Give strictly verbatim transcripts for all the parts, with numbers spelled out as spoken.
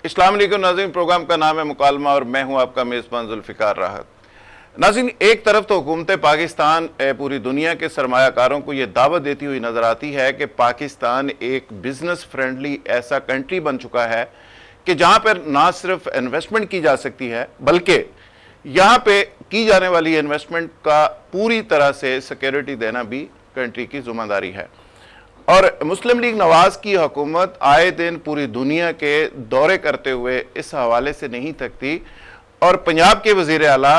अस्सलाम वालेकुम नाज़रीन, प्रोग्राम का नाम है मुकालमा और मैं हूं आपका मेज़बान जुल्फ़िकार राहत। नाज़रीन, एक तरफ तो हुकूमत पाकिस्तान पूरी दुनिया के सरमायाकारों को ये दावत देती हुई नज़र आती है कि पाकिस्तान एक बिज़नेस फ्रेंडली ऐसा कंट्री बन चुका है कि जहाँ पर ना सिर्फ इन्वेस्टमेंट की जा सकती है बल्कि यहाँ पे की जाने वाली इन्वेस्टमेंट का पूरी तरह से सिक्योरिटी देना भी कंट्री की ज़िम्मेदारी है। और मुस्लिम लीग नवाज की हुकूमत आए दिन पूरी दुनिया के दौरे करते हुए इस हवाले से नहीं थकती और पंजाब के वज़ीर आला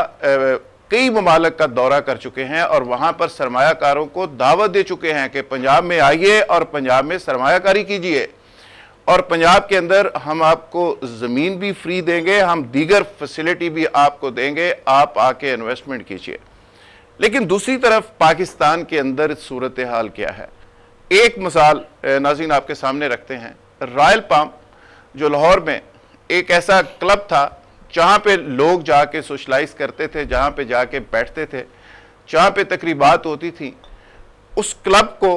कई ममालिक का दौरा कर चुके हैं और वहाँ पर सरमायाकारों को दावत दे चुके हैं कि पंजाब में आइए और पंजाब में सरमायाकारी कीजिए और पंजाब के अंदर हम आपको ज़मीन भी फ्री देंगे, हम दीगर फैसिलिटी भी आपको देंगे, आप आके इन्वेस्टमेंट कीजिए। लेकिन दूसरी तरफ पाकिस्तान के अंदर सूरत हाल क्या है, एक मिसाल नाज़रीन आपके सामने रखते हैं। रॉयल पाम जो लाहौर में एक ऐसा क्लब था जहाँ पे लोग जाके सोशलाइज करते थे, जहाँ पे जाके बैठते थे, जहाँ पे तकरीबात होती थी, उस क्लब को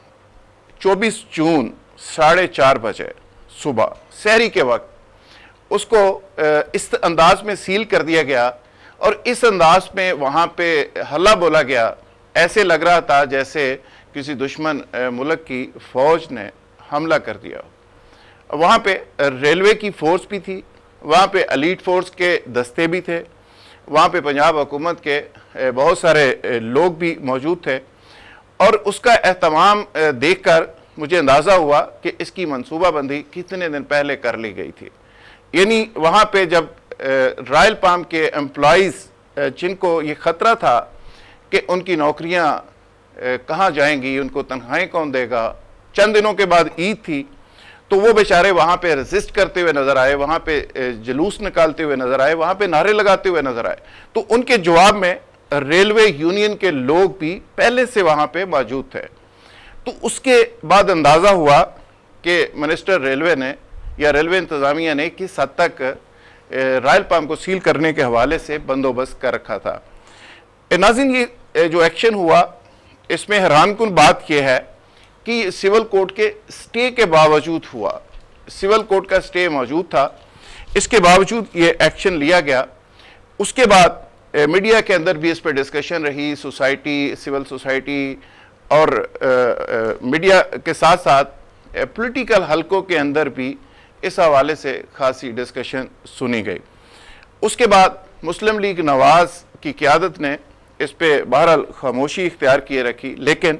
चौबीस जून साढ़े चार बजे सुबह सहरी के वक्त उसको इस अंदाज में सील कर दिया गया और इस अंदाज में वहाँ पे हल्ला बोला गया। ऐसे लग रहा था जैसे किसी दुश्मन मुल्क की फ़ौज ने हमला कर दिया। वहाँ पे रेलवे की फ़ोर्स भी थी, वहाँ पे एलीट फोर्स के दस्ते भी थे, वहाँ पे पंजाब हुकूमत के बहुत सारे लोग भी मौजूद थे और उसका एहतमाम देखकर मुझे अंदाज़ा हुआ कि इसकी मनसूबाबंदी कितने दिन पहले कर ली गई थी। यानी वहाँ पे जब रॉयल पाम के एम्प्लॉइज़ जिनको ये ख़तरा था कि उनकी नौकरियाँ कहाँ जाएंगी, उनको तनख्वाहें कौन देगा, चंद दिनों के बाद ईद थी तो वो बेचारे वहाँ पे रेजिस्ट करते हुए नज़र आए, वहाँ पे जुलूस निकालते हुए नज़र आए, वहाँ पे नारे लगाते हुए नज़र आए। तो उनके जवाब में रेलवे यूनियन के लोग भी पहले से वहाँ पे मौजूद थे। तो उसके बाद अंदाज़ा हुआ कि मिनिस्टर रेलवे ने या रेलवे इंतज़ामिया ने किस हद तक रॉयल पाम को सील करने के हवाले से बंदोबस्त कर रखा था। नाज़रीन, ये जो एक्शन हुआ इसमें हैरानकुन बात यह है कि सिविल कोर्ट के स्टे के बावजूद हुआ। सिविल कोर्ट का स्टे मौजूद था, इसके बावजूद ये एक्शन लिया गया। उसके बाद मीडिया के अंदर भी इस पर डिस्कशन रही, सोसाइटी, सिविल सोसाइटी और आ, आ, मीडिया के साथ साथ पॉलिटिकल हलकों के अंदर भी इस हवाले से खासी डिस्कशन सुनी गई। उसके बाद मुस्लिम लीग नवाज की क़यादत ने इस पर बहरहाल खामोशी इख्तियार किए रखी, लेकिन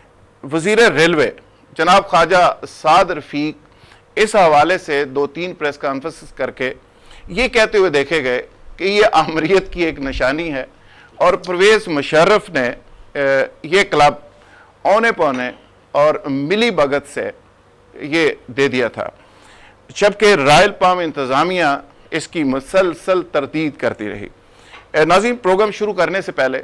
वज़ीर रेलवे जनाब ख्वाजा साद रफ़ीक इस हवाले से दो तीन प्रेस कॉन्फ्रेंस करके ये कहते हुए देखे गए कि ये आमरीत की एक निशानी है और परवेज़ मुशर्रफ ने ये क्लब औने पौने और मिली भगत से ये दे दिया था, जबकि रॉयल पाम इंतज़ामिया इसकी मुसलसल तरदीद करती रही। नाज़रीन, प्रोग्राम शुरू करने से पहले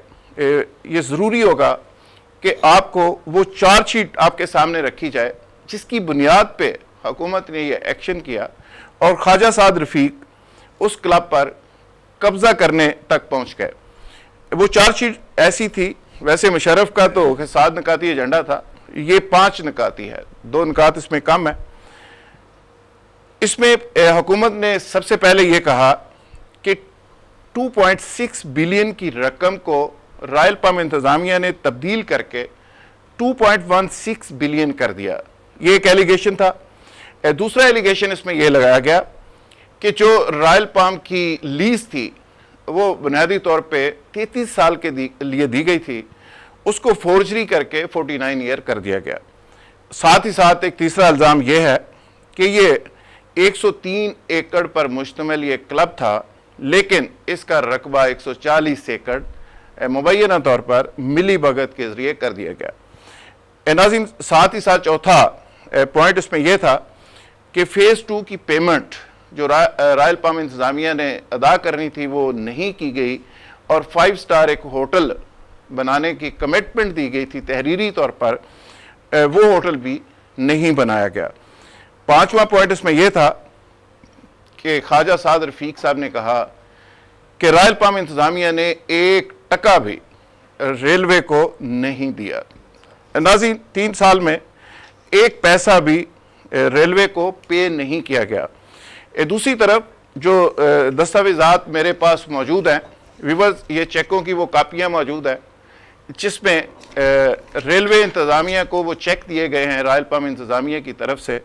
ये ज़रूरी होगा कि आपको वो चार्जशीट आपके सामने रखी जाए जिसकी बुनियाद पे हुकूमत ने ये एक्शन किया और ख्वाजा साद रफ़ीक उस क्लब पर कब्ज़ा करने तक पहुँच गए। वो चार्जशीट ऐसी थी, वैसे मुशर्रफ का तो सात निकाती एजेंडा था, ये पाँच निकाती है, दो निकात इसमें कम है। इसमें हुकूमत ने सबसे पहले ये कहा कि दो पॉइंट छह बिलियन की रकम को रॉयल पाम इंतज़ामिया ने तब्दील करके दो पॉइंट एक छह बिलियन कर दिया। ये एक एलिगेशन था। दूसरा एलिगेशन इसमें यह लगाया गया कि जो रॉयल पाम की लीज थी वो बुनियादी तौर पे तैंतीस साल के दी, लिए दी गई थी, उसको फोर्जरी करके उनचास ईयर कर दिया गया। साथ ही साथ एक तीसरा इल्ज़ाम यह है कि ये एक सौ तीन एकड़ पर मुश्तमिल ये क्लब था, लेकिन इसका रकबा एक सौ चालीस एकड़ मुबैना तौर पर मिली भगत के ज़रिए कर दिया गया। नाज़रीन, साथ ही साथ चौथा पॉइंट इसमें यह था कि फ़ेज़ टू की पेमेंट जो रॉयल पाम इंतज़ामिया ने अदा करनी थी वो नहीं की गई और फाइव स्टार एक होटल बनाने की कमिटमेंट दी गई थी तहरीरी तौर पर, वो होटल भी नहीं बनाया गया। पाँचवा पॉइंट इसमें यह था कि ख्वाजा साद रफ़ीक साहब ने कहा कि रॉयल पाम इंतज़ामिया ने एक टका भी रेलवे को नहीं दिया। नाज़रीन, तीन साल में एक पैसा भी रेलवे को पे नहीं किया गया। ए, दूसरी तरफ जो दस्तावेजात मेरे पास मौजूद हैं व्यूअर्स, ये चेकों की वो कापियाँ मौजूद हैं जिसमें रेलवे इंतज़ामिया को वो चेक दिए गए हैं रायल पाम इंतज़ामिया की तरफ से।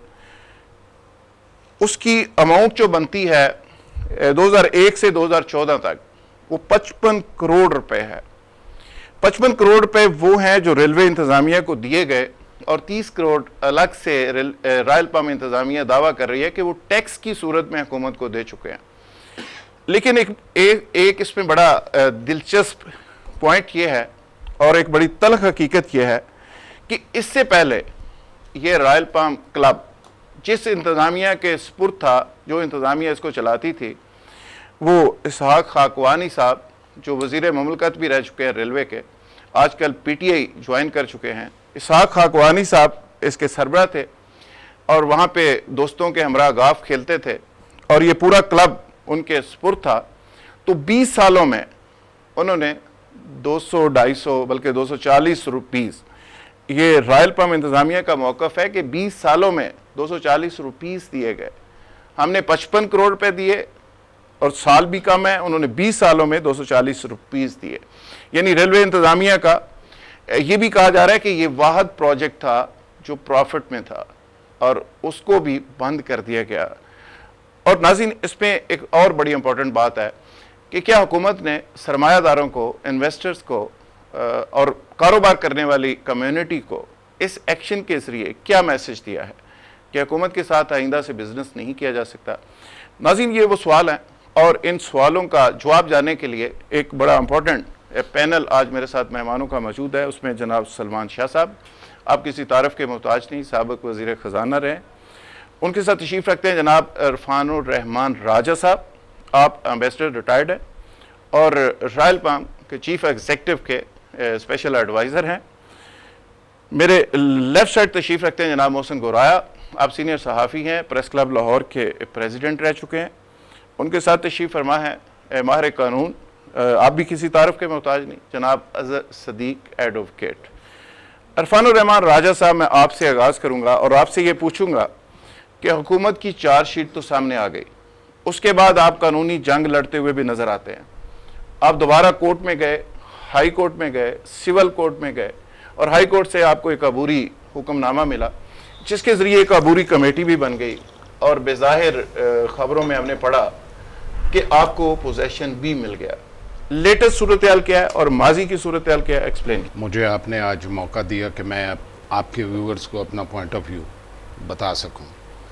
उसकी अमाउंट जो बनती है दो हज़ार एक से दो हज़ार चौदह तक वो पचपन करोड़ रुपए है। पचपन करोड़ रुपए वो हैं जो रेलवे इंतज़ामिया को दिए गए और तीस करोड़ अलग से रायल पाम इंतज़ामिया दावा कर रही है कि वो टैक्स की सूरत में हुकूमत को दे चुके हैं। लेकिन एक एक, एक इसमें बड़ा दिलचस्प पॉइंट ये है और एक बड़ी तल्ख हकीकत यह है कि इससे पहले ये रायल पाम क्लब जिस इंतज़ामिया के सुपुर्द था, जो इंतज़ामिया इसको चलाती थी, वो इसहाक खाकवानी साहब जो वज़ीर ममलकत भी रह चुके हैं रेलवे के, आजकल पीटीआई ज्वाइन कर चुके हैं। इसहाक खाकवानी साहब इसके सरबराह थे और वहाँ पे दोस्तों के हमरा गाफ खेलते थे और ये पूरा क्लब उनके सुपुर्द था। तो बीस सालों में उन्होंने दो सौ ढाई सौ बल्कि दो सौ चालीस रुपीस, ये रायल पाम इंतज़ामिया का मौक़िफ़ है कि बीस सालों में दो सौ चालीस रुपीस दिए गए। हमने पचपन करोड़ रुपए दिए और साल भी कम है, उन्होंने बीस सालों में दो सौ चालीस रुपीस दिए। यानी रेलवे इंतज़ामिया का ये भी कहा जा रहा है कि ये वाहद प्रोजेक्ट था जो प्रॉफिट में था और उसको भी बंद कर दिया गया। और नाज़रीन, इसमें एक और बड़ी इंपॉर्टेंट बात है कि क्या हुकूमत ने सरमायादारों को, इन्वेस्टर्स को और कारोबार करने वाली कम्युनिटी को इस एक्शन के ज़रिए क्या मैसेज दिया है कि हुकूमत के साथ आइंदा से बिजनेस नहीं किया जा सकता। नाज़रीन, ये वो सवाल हैं और इन सवालों का जवाब जानने के लिए एक बड़ा इंपॉर्टेंट पैनल आज मेरे साथ मेहमानों का मौजूद है। उसमें जनाब सलमान शाह साहब, आप किसी तारफ़ के मोहताज नहीं, साबिक़ वज़ीर ख़जाना रहे। उनके साथ तशरीफ़ रखते हैं जनाब इरफानुर रहमान राजा साहब, आप एम्बेसडर रिटायर्ड हैं और रायल पाम के चीफ एग्जीक्यूटिव के स्पेशल एडवाइज़र हैं। मेरे लेफ़्ट साइड तशरीफ़ रखते हैं जनाब मोहसिन गोराया, आप सीनियर सहाफ़ी हैं, प्रेस क्लब लाहौर के प्रेसिडेंट रह चुके हैं। उनके साथ तशरीफ़ फरमा है माहिर कानून, आप भी किसी तारफ़ के मोहताज नहीं, जनाब अज़हर सदीक एडवोकेट। इरफानुर रहमान राजा साहब, मैं आपसे आगाज़ करूँगा और आपसे ये पूछूँगा कि हुकूमत की चार्जशीट तो सामने आ गई, उसके बाद आप कानूनी जंग लड़ते हुए भी नज़र आते हैं। आप दोबारा कोर्ट में गए, हाई कोर्ट में गए, सिविल कोर्ट में गए और हाई कोर्ट से आपको एक अबूरी हुक्मनामा मिला जिसके ज़रिए एक अबूरी कमेटी भी बन गई और बेज़ाहिर ख़बरों में हमने पढ़ा कि आपको पोजेशन भी मिल गया। लेटेस्ट सूरत हाल क्या है और माजी की सूरत हाल क्या है, एक्सप्लेन। मुझे आपने आज मौका दिया कि मैं आपके व्यूअर्स को अपना पॉइंट ऑफ व्यू बता सकूं।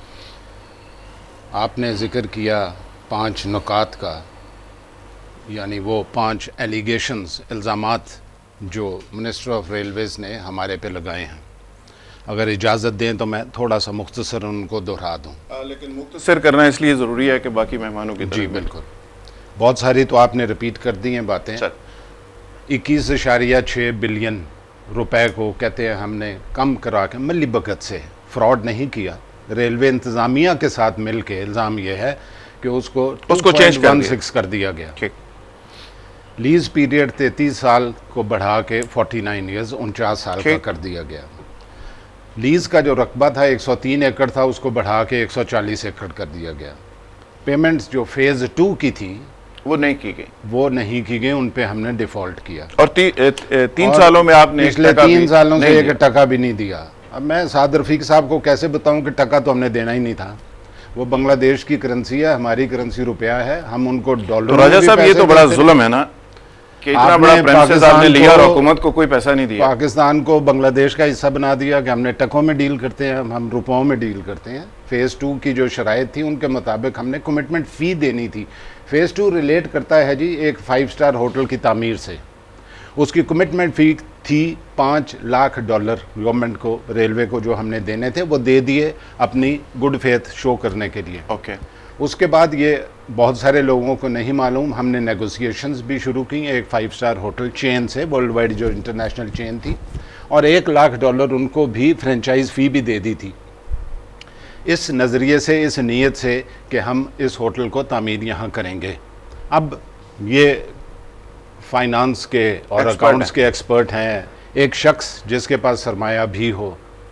आपने ज़िक्र किया पांच नुकात का, यानी वो पांच एलिगेशंस, इल्ज़ामात जो मिनिस्टर ऑफ रेलवेज़ ने हमारे पे लगाए हैं। अगर इजाज़त दें तो मैं थोड़ा सा मुख्तसर उनको दोहरा दूँ। लेकिन मुख्तसर करना इसलिए ज़रूरी है कि बाकी मेहमानों की जी बिल्कुल, बहुत सारी तो आपने रिपीट कर दी हैं बातें। इक्कीस इशारिया छः बिलियन रुपए को कहते हैं हमने कम करा के मिली बकत से फ्रॉड नहीं किया। रेलवे इंतज़ामिया के साथ मिल के इल्ज़ाम यह है कि उसको उसको चेंज कर सिक्स कर दिया गया। लीज पीरियड तैंतीस साल को बढ़ा के उनचास ईयर्स उनचास साल का कर दिया गया। लीज का जो रकबा था एक सौ तीन एकड़ था, उसको बढ़ा के एक सौ चालीस एकड़ कर दिया गया। पेमेंट्स जो फेज़ टू की थी वो नहीं की गई, वो नहीं की गई, उन पे हमने डिफ़ॉल्ट किया और ती, ए, ए, तीन और सालों में आपने पिछले तीन सालों से एक टका भी नहीं दिया। अब मैं साद रफ़ीक साहब को कैसे बताऊं कि टका तो हमने देना ही नहीं था। वो बांग्लादेश की करेंसी है, हमारी करेंसी रुपया है, हम उनको डॉलर। तो राजा साहब, ये तो बड़ा जुल्म है ना कि इतना बड़ा प्रेमिसेस आपने लिया और हुकूमत को कोई पैसा नहीं दिया। पाकिस्तान को बांग्लादेश का हिस्सा बना दिया कि हमने टकों में डील करते हैं, हम रुपयों में डील करते हैं। फेज़ टू की जो शराइत थी उनके मुताबिक हमने कमिटमेंट फ़ी देनी थी। फेज़ टू रिलेट करता है जी एक फाइव स्टार होटल की तामीर से, उसकी कमिटमेंट फ़ी थी पाँच लाख डॉलर गवर्नमेंट को, रेलवे को जो हमने देने थे वो दे दिए अपनी गुड फेथ शो करने के लिए। Okay okay. उसके बाद ये बहुत सारे लोगों को नहीं मालूम, हमने नेगोशिएशंस भी शुरू की एक फाइव स्टार होटल चेन से, वर्ल्ड वाइड जो इंटरनेशनल चेन थी, और एक लाख डॉलर उनको भी फ्रेंचाइज फ़ी भी दे दी थी, इस नज़रिए से, इस नीयत से कि हम इस होटल को तामीर यहाँ करेंगे। अब ये फाइनेंस के और अकाउंट्स के एक्सपर्ट हैं, एक शख्स जिसके पास सरमाया भी हो,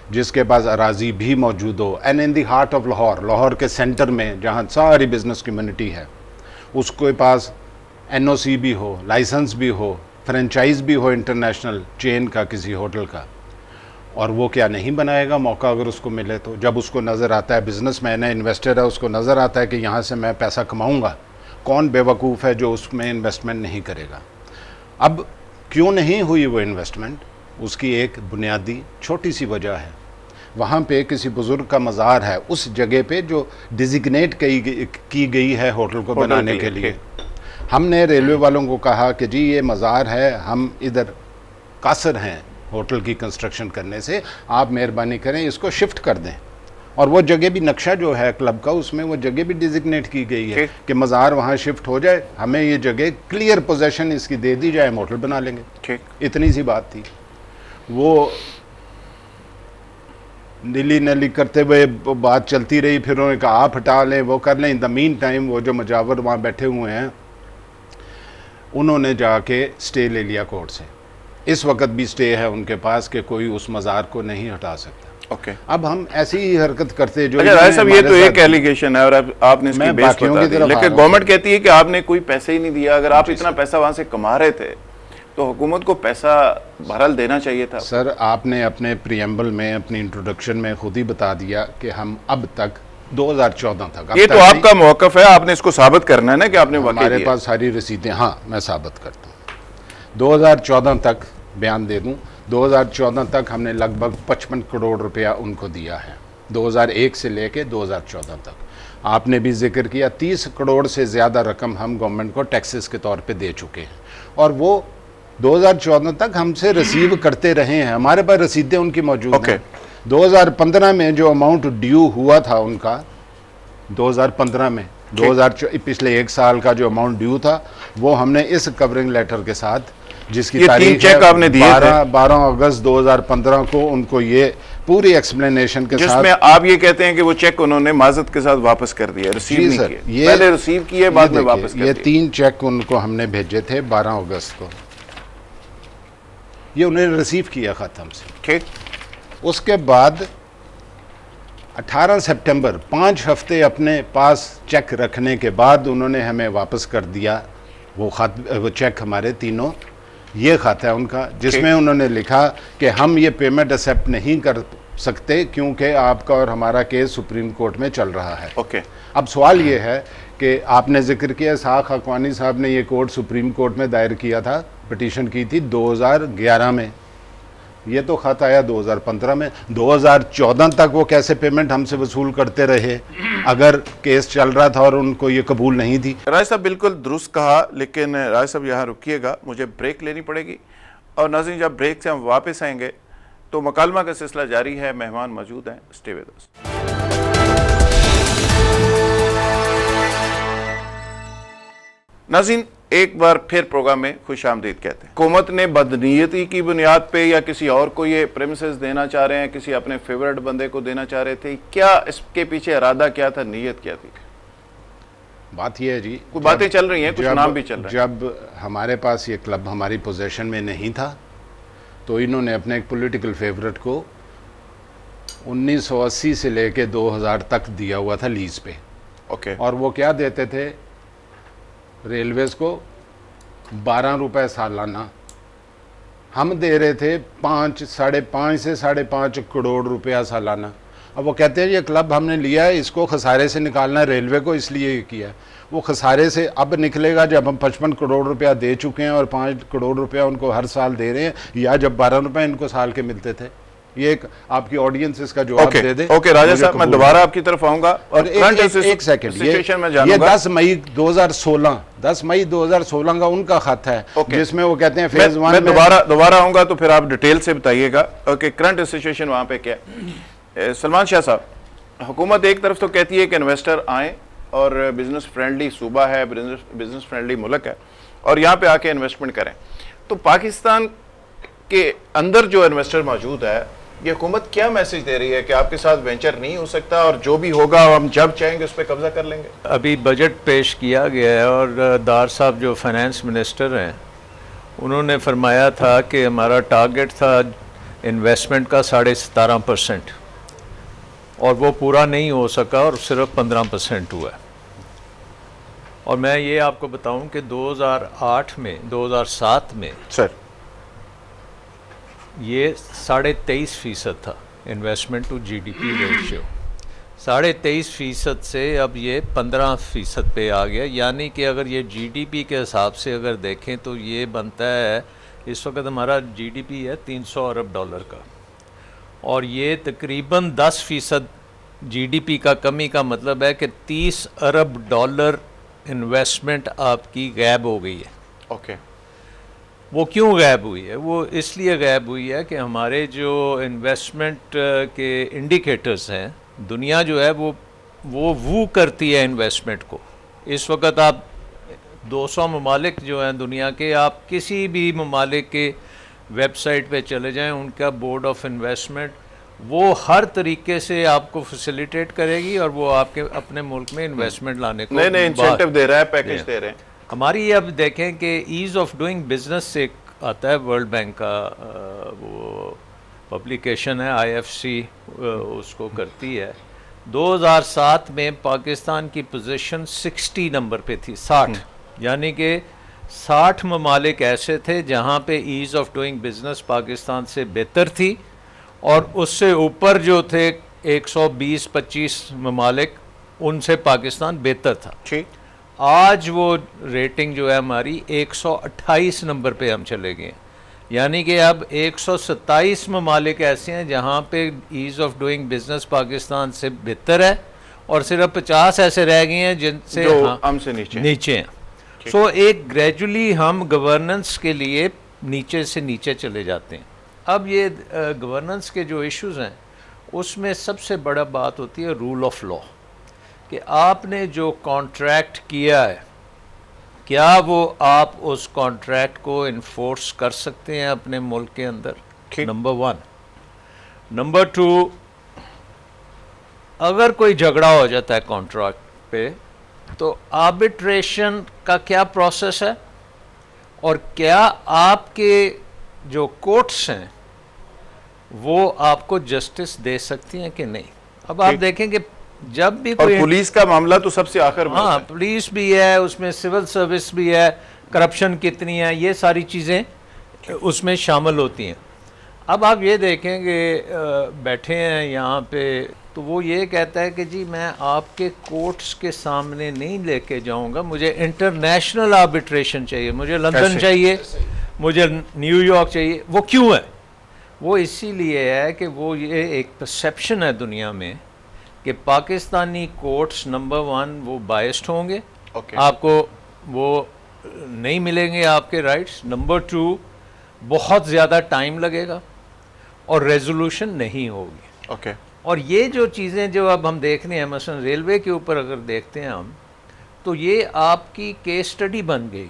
जिसके पास अराजी भी मौजूद हो, and in the heart of Lahore, Lahore के सेंटर में जहाँ सारी बिजनेस कम्युनिटी है, उसके पास एन ओ सी भी हो, लाइसेंस भी हो, फ्रेंचाइज भी हो इंटरनेशनल चेन का किसी होटल का, और वो क्या नहीं बनाएगा मौका अगर उसको मिले तो? जब उसको नज़र आता है, बिजनेसमैन है, इन्वेस्टर है, उसको नज़र आता है कि यहाँ से मैं पैसा कमाऊँगा, कौन बेवकूफ़ है जो उसमें इन्वेस्टमेंट नहीं करेगा? अब क्यों नहीं हुई वो इन्वेस्टमेंट? उसकी एक बुनियादी छोटी सी वजह है, वहाँ पे किसी बुज़ुर्ग का मज़ार है उस जगह पे जो डिजिग्नेट की की गई है होटल को बनाने के लिए। हमने रेलवे वालों को कहा कि जी ये मज़ार है, हम इधर कासर हैं होटल की कंस्ट्रक्शन करने से, आप मेहरबानी करें इसको शिफ्ट कर दें। और वो जगह भी, नक्शा जो है क्लब का, उसमें वो जगह भी डिजिग्नेट की गई है कि मज़ार वहाँ शिफ्ट हो जाए, हमें ये जगह क्लियर पोजेशन इसकी दे दी जाए, हम होटल बना लेंगे। ठीक, इतनी सी बात थी। वो नीली नली करते हुए बात चलती रही, फिर उन्होंने कहा आप हटा लें, वो कर लें। इन द मीन टाइम वो जो मुजावर वहाँ बैठे हुए हैं, उन्होंने जाके स्टे ले लिया कोर्ट से। इस वक्त भी स्टे है उनके पास कि कोई उस मज़ार को नहीं हटा सकता। Okay okay. अब हम ऐसी ही हरकत करते जो अच्छा राय साहब, ये तो एक एलिगेशन है और अब आपने इसकी बेस बता दी, लेकिन गवर्नमेंट कहती है कि आपने कोई पैसे ही नहीं दिया। अगर आप इतना पैसा वहां से कमा रहे थे तो हुकूमत को पैसा बहरहाल देना चाहिए था। सर, आपने अपने प्रीएम्बल में, अपनी इंट्रोडक्शन में खुद ही बता दिया कि हम अब तक दो हज़ार चौदह तक, ये तो आपका मौक़िफ़ है, आपने इसको साबित करना है ना कि आपने हमारे पास सारी रसीदें, हाँ मैं साबित करता हूँ। दो हज़ार चौदह तक बयान दे दूँ, दो हज़ार चौदह तक हमने लगभग पचपन करोड़ रुपया उनको दिया है, दो हज़ार एक से लेके दो हज़ार चौदह तक। आपने भी जिक्र किया तीस करोड़ से ज़्यादा रकम हम गवर्नमेंट को टैक्सेस के तौर पे दे चुके हैं, और वो दो हज़ार चौदह तक हमसे रिसीव करते रहे हैं, हमारे पास रसीदें उनकी मौजूद okay. हैं। दो हज़ार पंद्रह में जो अमाउंट ड्यू हुआ था उनका, दो हज़ार पंद्रह में okay. दो हज़ार पिछले एक साल का जो अमाउंट ड्यू था, वो हमने इस कवरिंग लेटर के साथ, जिसकी तारीख है आपने बारह बारह अगस्त दो हज़ार पंद्रह को, उनको ये पूरी एक्सप्लेनेशन के साथ, जिसमें आप ये कहते हैं कि वो चेक उन्होंने माजत के साथ वापस कर दिया, रिसीव नहीं किए, पहले रिसीव किए बाद में वापस कर दिए। ये तीन चेक उनको हमने भेजे थे बारह अगस्त को, ये उन्होंने रिसीव किया खत्म से। ठीक, उसके बाद अठारह सितंबर, पाँच हफ्ते अपने पास चेक रखने के बाद उन्होंने हमें वापस कर दिया वो खत, वो चेक हमारे तीनों। ये खाता है उनका जिसमें उन्होंने लिखा कि हम ये पेमेंट एक्सेप्ट नहीं कर सकते क्योंकि आपका और हमारा केस सुप्रीम कोर्ट में चल रहा है। ओके, अब सवाल ये है कि आपने जिक्र किया साख अकवानी साहब ने ये कोर्ट सुप्रीम कोर्ट में दायर किया था, पिटीशन की थी दो हज़ार ग्यारह में, ये तो खत आया दो हज़ार पंद्रह में। दो हज़ार चौदह तक वो कैसे पेमेंट हमसे वसूल करते रहे अगर केस चल रहा था और उनको ये कबूल नहीं थी? राय साहब बिल्कुल दुरुस्त कहा, लेकिन राय साहब यहाँ रुकिएगा, मुझे ब्रेक लेनी पड़ेगी, और नाज़रीन जब ब्रेक से हम वापस आएंगे तो मुकालमा का सिलसिला जारी है, मेहमान मौजूद हैं, स्टे विद अस। नाज़रीन एक बार फिर प्रोग्राम में खुश आमदीद कहते हैं। हुकूमत ने बदनीयती की बुनियाद पे या किसी और को ये प्रेमिसेस देना चाह रहे हैं, किसी अपने फेवरेट बंदे को देना चाह रहे थे, क्या इसके पीछे इरादा क्या था, नीयत क्या थी? बात यह है जी, कुछ बातें चल रही हैं, कुछ नाम भी चल रहे हैं। जब हमारे पास ये क्लब हमारी पोजेशन में नहीं था तो इन्होंने अपने एक पॉलिटिकल फेवरेट को उन्नीस सौ अस्सी से लेके दो हज़ार तक दिया हुआ था लीज पे। ओके, और वो क्या देते थे रेलवेज को? बारह रुपए सालाना, हम दे रहे थे पाँच साढ़े पाँच से साढ़े पाँच करोड़ रुपया सालाना। अब वो कहते हैं ये क्लब हमने लिया है, इसको खसारे से निकालना है, रेलवे को इसलिए ये किया। वो खसारे से अब निकलेगा जब हम पचपन करोड़ रुपया दे चुके हैं और पाँच करोड़ रुपया उनको हर साल दे रहे हैं, या जब बारह रुपये इनको साल के मिलते थे। ये एक आपकी ऑडियंस इसका जवाब okay, दे दे। ओके राजा साहब, मैं दोबारा आपकी तरफ आऊंगा और एक, एक, एक सेकंड, ये, ये दस मई दो हज़ार सोलह दस मई दो हज़ार सोलह का उनका खत है okay. जिसमें वो कहते हैं फेज वन मैं दोबारा दोबारा आऊंगा तो फिर आप डिटेल से बताइएगा। ओके, करंट सिचुएशन वहां पे क्या है? सलमान शाह साहब, हुकूमत एक तरफ तो कहती है कि इन्वेस्टर आए और बिजनेस फ्रेंडली सूबा है, बिजनेस फ्रेंडली मुल्क है, और यहाँ पे आके इन्वेस्टमेंट करें, तो पाकिस्तान के अंदर जो इन्वेस्टर मौजूद है, ये हुकूमत क्या मैसेज दे रही है कि आपके साथ वेंचर नहीं हो सकता और जो भी होगा हम जब चाहेंगे उस पर कब्जा कर लेंगे? अभी बजट पेश किया गया है और दार साहब जो फाइनेंस मिनिस्टर हैं उन्होंने फरमाया था कि हमारा टारगेट था इन्वेस्टमेंट का साढ़े सतारह परसेंट, और वो पूरा नहीं हो सका और सिर्फ पंद्रह परसेंट हुआ है। और मैं ये आपको बताऊं कि दो हज़ार आठ में दो हज़ार सात में सर ये साढ़े तेईस फीसद था इन्वेस्टमेंट टू जीडीपी रेशियो, साढ़े तेईस फीसद से अब ये पंद्रह फीसद पे आ गया। यानी कि अगर ये जीडीपी के हिसाब से अगर देखें तो ये बनता है, इस वक्त हमारा जीडीपी है तीन सौ अरब डॉलर का, और ये तकरीबन दस फीसद जीडीपी का कमी का मतलब है कि तीस अरब डॉलर इन्वेस्टमेंट आपकी गायब हो गई है। ओके, वो क्यों गायब हुई है? वो इसलिए गायब हुई है कि हमारे जो इन्वेस्टमेंट के इंडिकेटर्स हैं, दुनिया जो है वो वो वू करती है इन्वेस्टमेंट को। इस वक्त आप दो सौ ममालिक जो हैं दुनिया के, आप किसी भी ममालिक के वेबसाइट पे चले जाएं, उनका बोर्ड ऑफ इन्वेस्टमेंट वो हर तरीके से आपको फैसिलिटेट करेगी और वो आपके अपने मुल्क में इन्वेस्टमेंट लाने को नए नए इंसेंटिव दे रहा है, पैकेज दे रहे हैं। हमारी ये अब देखें कि ईज़ ऑफ डूइंग बिजनेस से आता है, वर्ल्ड बैंक का वो पब्लिकेशन है, आईएफसी उसको करती है। दो हज़ार सात में पाकिस्तान की पोजीशन साठ नंबर पे थी, साठ, यानी कि साठ ममालिक ऐसे थे जहाँ पे ease of doing business Pakistan से बेहतर थी, और उससे ऊपर जो थे एक सौ बीस पच्चीस ममालिक, उनसे पाकिस्तान बेहतर था। ठीक, आज वो रेटिंग जो है हमारी एक सौ अट्ठाईस नंबर पे हम चले गए, यानी कि अब एक सौ सत्ताईस ममालिक ऐसे हैं जहाँ पे ease of doing business Pakistan से बेहतर है, और सिर्फ पचास ऐसे रह गए हैं जिनसे जो हमसे नीचे नीचे हैं। सो so, एक ग्रेजुअली हम गवर्नेंस के लिए नीचे से नीचे चले जाते हैं। अब ये गवर्नेंस के जो इश्यूज हैं उसमें सबसे बड़ा बात होती है रूल ऑफ लॉ, कि आपने जो कॉन्ट्रैक्ट किया है क्या वो आप उस कॉन्ट्रैक्ट को इन्फोर्स कर सकते हैं अपने मुल्क के अंदर, नंबर वन। नंबर टू, अगर कोई झगड़ा हो जाता है कॉन्ट्रैक्ट पे तो आर्बिट्रेशन का क्या प्रोसेस है, और क्या आपके जो कोर्ट्स हैं वो आपको जस्टिस दे सकती हैं कि नहीं। अब आप देखें कि जब भी कोई, और पुलिस का मामला तो सबसे आखिर में, हाँ पुलिस भी है, उसमें सिविल सर्विस भी है, करप्शन कितनी है, ये सारी चीज़ें उसमें शामिल होती हैं। अब आप ये देखेंगे बैठे हैं यहाँ पे, तो वो ये कहता है कि जी मैं आपके कोर्ट्स के सामने नहीं लेके जाऊँगा, मुझे इंटरनेशनल आर्बिट्रेशन चाहिए, मुझे लंदन चाहिए, मुझे न्यूयॉर्क चाहिए। वो क्यों है? वो इसीलिए है कि वो ये एक परसेप्शन है दुनिया में कि पाकिस्तानी कोर्ट्स नंबर वन वो बायस्ड होंगे, okay. आपको वो नहीं मिलेंगे आपके राइट्स। नंबर टू, बहुत ज़्यादा टाइम लगेगा और रेजोल्यूशन नहीं होगी। okay. और ये जो चीज़ें जो अब हम देख रहे हैं, मसलन रेलवे के ऊपर अगर देखते हैं हम, तो ये आपकी केस स्टडी बन गई।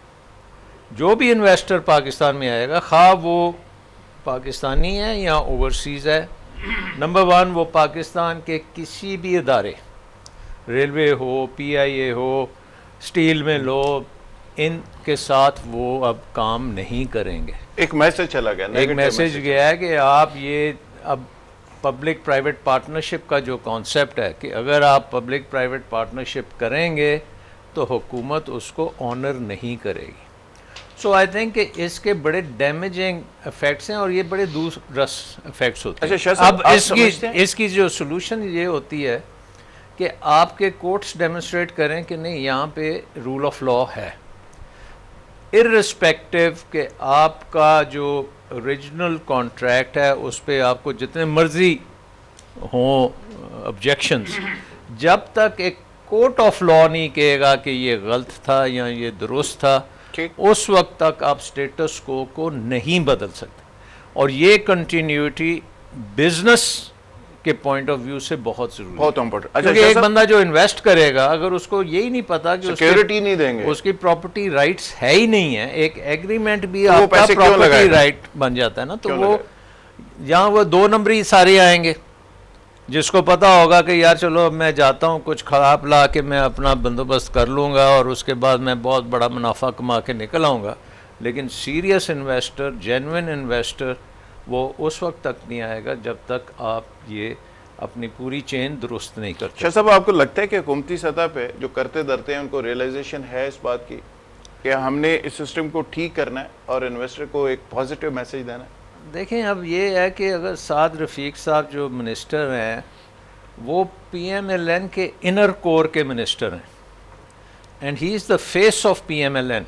जो भी इन्वेस्टर पाकिस्तान में आएगा, खा वो पाकिस्तानी है या ओवरसीज़ है, नंबर वन वो पाकिस्तान के किसी भी इदारे, रेलवे हो, पीआईए हो, स्टील में लो, इनके साथ वो अब काम नहीं करेंगे। एक मैसेज चला गया, एक मैसेज गया है कि आप ये अब पब्लिक प्राइवेट पार्टनरशिप का जो कॉन्सेप्ट है कि अगर आप पब्लिक प्राइवेट पार्टनरशिप करेंगे तो हुकूमत उसको ऑनर नहीं करेगी। सो आई थिंक कि इसके बड़े डैमेजिंग इफेक्ट्स हैं और ये बड़े दूररस इफेक्ट्स होते हैं। अच्छा, अब इसकी इसकी जो सोल्यूशन ये होती है कि आपके कोर्ट्स डेमोन्स्ट्रेट करें कि नहीं यहाँ पे रूल ऑफ लॉ है, इर्रिस्पेक्टिव कि आपका जो ओरिजिनल कॉन्ट्रैक्ट है उस पर आपको जितने मर्जी हों ऑब्जेक्शंस, जब तक एक कोर्ट ऑफ लॉ नहीं कहेगा कि ये गलत था या ये दुरुस्त था, उस वक्त तक आप स्टेटस को को नहीं बदल सकते। और ये कंटिन्यूटी बिजनेस के पॉइंट ऑफ व्यू से बहुत जरूरी, बहुत इंपॉर्टेंट। अच्छा, क्योंकि एक बंदा जो इन्वेस्ट करेगा, अगर उसको यही नहीं पता कि सिक्योरिटी नहीं देंगे, उसकी प्रॉपर्टी राइट्स है ही नहीं है, एक एग्रीमेंट भी तो आपका प्रॉपर्टी राइट बन जाता है ना, तो वो यहाँ वो दो नंबरी सारे आएंगे। जिसको पता होगा कि यार चलो अब मैं जाता हूँ, कुछ खराब ला के मैं अपना बंदोबस्त कर लूँगा और उसके बाद मैं बहुत बड़ा मुनाफा कमा के निकल आऊँगा। लेकिन सीरियस इन्वेस्टर, जेन्युइन इन्वेस्टर, वो उस वक्त तक नहीं आएगा जब तक आप ये अपनी पूरी चेन दुरुस्त नहीं करते। शाह साहब, आपको लगता है कि हुकूमती सतह पे जो करते धरते हैं उनको रियलाइजेशन है इस बात की कि हमने इस सिस्टम को ठीक करना है और इन्वेस्टर को एक पॉजिटिव मैसेज देना है? देखें, अब ये है कि अगर साद रफ़ीक साहब जो मिनिस्टर हैं वो पी एम एल एन के इनर कोर के मिनिस्टर हैं and he is the face of P M L N,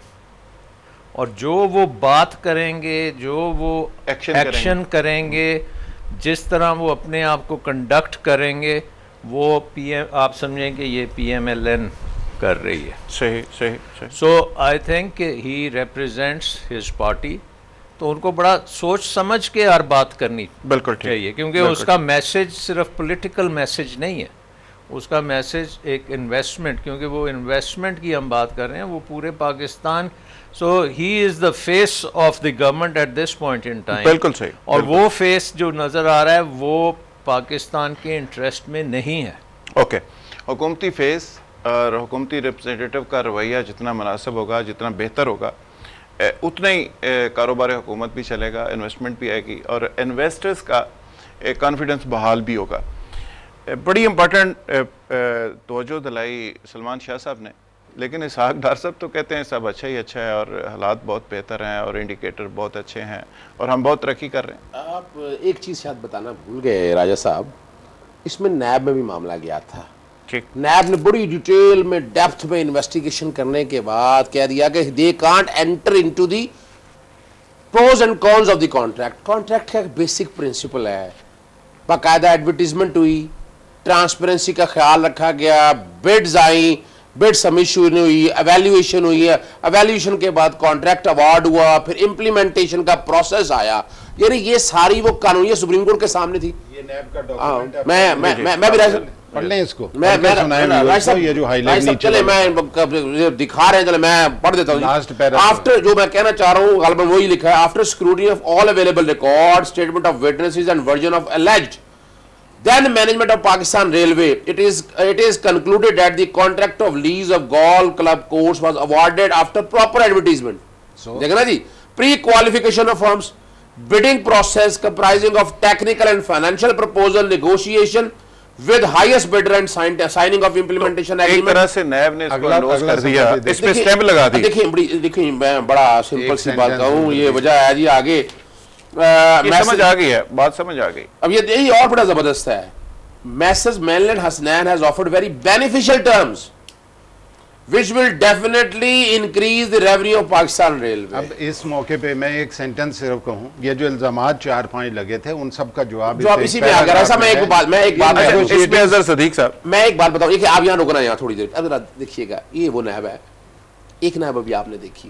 और जो वो बात करेंगे, जो वो एक्शन एक्शन करेंगे, जिस तरह वो अपने आप को कंडक्ट करेंगे, वो पी एम आप समझेंगे ये पी एम एल एन कर रही है। सही सही सही। So I think he represents his party, तो उनको बड़ा सोच समझ के हर बात करनी बिल्कुल चाहिए, क्योंकि उसका मैसेज सिर्फ पॉलिटिकल मैसेज नहीं है, उसका मैसेज एक इन्वेस्टमेंट, क्योंकि वो इन्वेस्टमेंट की हम बात कर रहे हैं, वो पूरे Pakistan. So he is the face of the government at this point in time. बिल्कुल सही। और वो फेस जो नज़र आ रहा है वो पाकिस्तान के इंटरेस्ट में नहीं है। ओके, हुकूमती फेस और हुकूमती रिप्रेजेंटेटिव का रवैया जितना मुनासिब होगा, जितना बेहतर होगा, उतना ही कारोबार हुकूमत भी चलेगा, इन्वेस्टमेंट भी आएगी और इन्वेस्टर्स का कॉन्फिडेंस बहाल भी होगा। बड़ी इम्पॉर्टेंट तवज्जो दिलाई सलमान शाह साहब ने, लेकिन इसहाक डार साहब तो कहते हैं सब अच्छा ही अच्छा है और हालात बहुत बेहतर हैं और इंडिकेटर बहुत अच्छे हैं और हम बहुत तरक्की कर रहे हैं। आप एक चीज़ शायद बताना भूल गए राजा साहब, इसमें नैब में भी मामला गया था। नैब ने बड़ी डिटेल में डेप्थ में इन्वेस्टिगेशन करने के बाद कह दिया कि they can't enter into the pros and cons of the contract. Contract का एक बेसिक प्रिंसिपल है, बाकायदा एडवर्टीजमेंट हुई, ट्रांसपेरेंसी का ख्याल रखा गया, बिड्स आई, बिड सबमिशन हुई, एवेल्युएशन हुई है, एवेल्युएशन के बाद कॉन्ट्रैक्ट अवार्ड हुआ, फिर इम्प्लीमेंटेशन का प्रोसेस आया। यानी ये सारी वो कानून सुप्रीम कोर्ट के सामने थी। ये नैब का डॉक्यूमेंट है। मैं मैं मैं मैं भी पढ़ लें इसको, मैं मैं ये जो हाईलाइट नीचे चले मैं दिखा रहे हैं, चले मैं पढ़ देता हूँ। लास्ट पैरा आफ्टर जो मैं कहना चाह रहा हूँ गालिबन वही लिखा है, after scrutiny of all available record, statement of witnesses and version of alleged, then management of Pakistan Railway, it is it is concluded that the contract of lease of golf club course was awarded after proper advertisement. So देखना जी, pre-qualification of firms, bidding process comprising of technical and financial proposal, negotiation with highest bidder and sign, signing of implementation agreement. एक तरह से नैब ने इसको close कर दिया, इस पे स्टैंप लगा दी। देखिए बड़ी देखिए मैं बड़ा सिंपल सी बात कहूँ, ये वजह है जी आगे Uh, समझ आ गई है, बात समझ आ गई। अब ये यही और बड़ा जबरदस्त है, Messrs Mainland Hasnain has offered very beneficial terms which will definitely increase the revenue of Pakistan railway. अब इस मौके पे मैं एक सेंटेंस सिर्फ कहूं, ये जो इल्जामात चार पांच लगे थे उन सब का जवाब जवाब इसी में आ गया। ऐसा मैं एक बात मैं एक बात इस पे अजहर सदीक साहब मैं एक बात बताऊं, आप यहाँ रुकना यहाँ थोड़ी देर, अगर देखिएगा ये वो नैब है, एक नैब अभी आपने देखी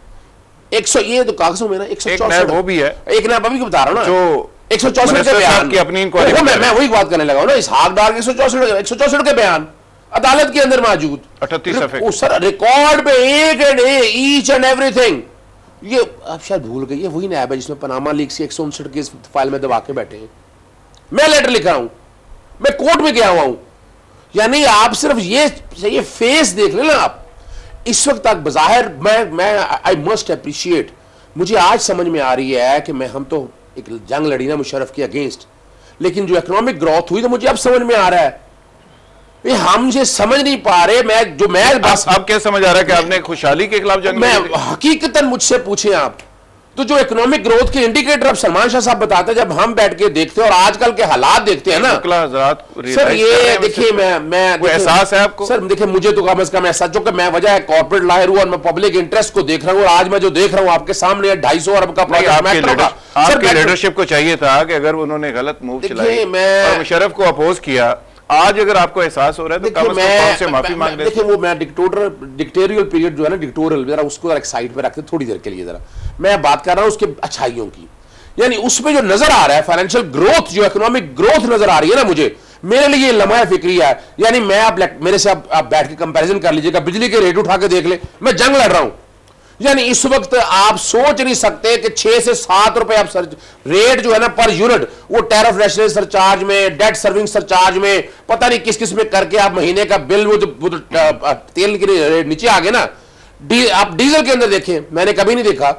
एक सौ, ये तो कागजों में ना एक सौ चौसठ वो भी है, एक नैब अभी बता रहा हूँ ना जो एक सौ चौसठ के बयान की अपनी इंक्वायरी, मैं मैं वही बात करने लगा हूँ ना, इसहाक डार के एक सौ चौसठ एक सौ चौसठ के बयान अदालत के अंदर मौजूद अठतीस सफे सर रिकॉर्ड पे एक एंड ईच एंड एवरीथिंग। ये आप शायद भूल गए, ये वही नैब है जिसमें पनामा लीक से एक सौ उनसठ केस फाइल में दबा के बैठे हैं। मैं लेटर लिख रहा हूं, मैं कोर्ट में गया हुआ हूं। यानी आप सिर्फ ये ये फेस देख लेना, आप इस वक्त तक बज़ाहिर मैं मैं आई मस्ट अप्रिशिएट, मुझे आज समझ में आ रही है कि मैं हम तो एक जंग लड़ी ना मुशर्रफ के अगेंस्ट, लेकिन जो इकोनॉमिक ग्रोथ हुई तो मुझे अब समझ में आ रहा है ये हम से समझ नहीं पा रहे। मैं जो मैं बस अब क्या समझ आ रहा है कि आपने खुशहाली के खिलाफ जंग मैं हकीकतन मुझसे पूछे आप तो जो इकोनॉमिक ग्रोथ के इंडिकेटर अब सलमान शाह साहब बताते हैं, जब हम बैठ के देखते हैं और आजकल के हालात देखते हैं ना सर, ये देखिए मैं मैं एहसास है आपको सर, देखिए मुझे तो कम से कम एहसास, जो कि मैं वजह है कॉर्पोरेट लॉयर हूं और मैं पब्लिक इंटरेस्ट को देख रहा हूं, और आज मैं जो देख रहा हूं आपके सामने ढाई सौ अरब का प्रोजेक्ट, आपकी लीडरशिप को चाहिए था कि अगर उन्होंने गलत मूव चलाई और मुशर्रफ को अपोज किया, आज अगर आपको एहसास हो रहा है तो कम मैं से माफी मांग रहे। देखिए वो मैं डिक्टेटर डिक्टेरियल पीरियड जो है ना, डिक्टोरियल, जरा उसको एक साइड पे रखते थोड़ी देर के लिए, जरा मैं बात कर रहा हूं उसके अच्छाइयों की। यानी उसमें जो नजर आ रहा है फाइनेंशियल ग्रोथ, जो इकोनॉमिक ग्रोथ नजर आ रही है ना, मुझे मेरे लिए लम्हा फिक्री है। यानी मैं आप मेरे से आप, आप बैठ के कंपैरिजन कर लीजिएगा, बिजली के रेट उठा के देख ले, मैं जंग लड़ रहा हूं। यानी इस वक्त आप सोच नहीं सकते कि छह से सात रुपए आप सर रेट जो है ना पर यूनिट, वो टैरिफ रेशनल सरचार्ज में, डेट सर्विंग सरचार्ज में, पता नहीं किस किस में करके आप महीने का बिल, वो जो, वो जो तेल के नीचे आ गए ना, डी, आप डीजल के अंदर देखें, मैंने कभी नहीं देखा